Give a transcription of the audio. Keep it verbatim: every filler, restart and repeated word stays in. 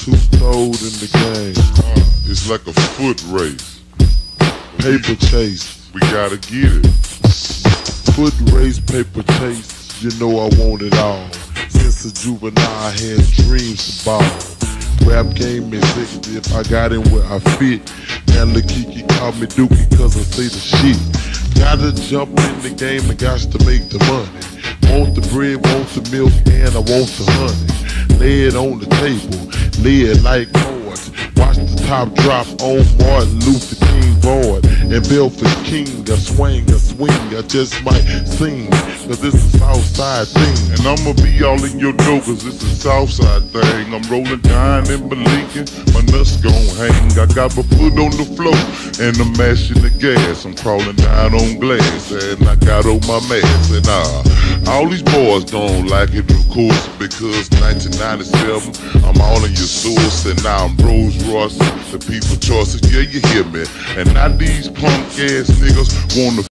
too cold in the game. Uh, it's like a foot race. Paper chase, We gotta get it. foot race, paper chase. You know I want it all. Since a juvenile, I had dreams to ball. Rap game is sexy if I got in where I fit. And the Kiki call me Dookie cause I say the shit. Gotta jump in the game and got to make the money. Want the bread, want the milk, and I want the honey. Lay it on the table, lay it like cards. Watch the top drop on Martin Luther King board. And Belfast King, a swing, a swing, I just might sing. Cause it's a Southside thing. And I'ma be all in your dough cause it's a Southside thing. I'm rolling down in Lincoln, my nuts gon' hang. I got my foot on the floor and I'm mashing the gas. I'm crawling down on glass and I got on my mask. And uh, all these boys don't like it of course because nineteen ninety-seven I'm all in your source. And now I'm Rolls Royce, the people choices, yeah you hear me. And now these punk ass niggas wanna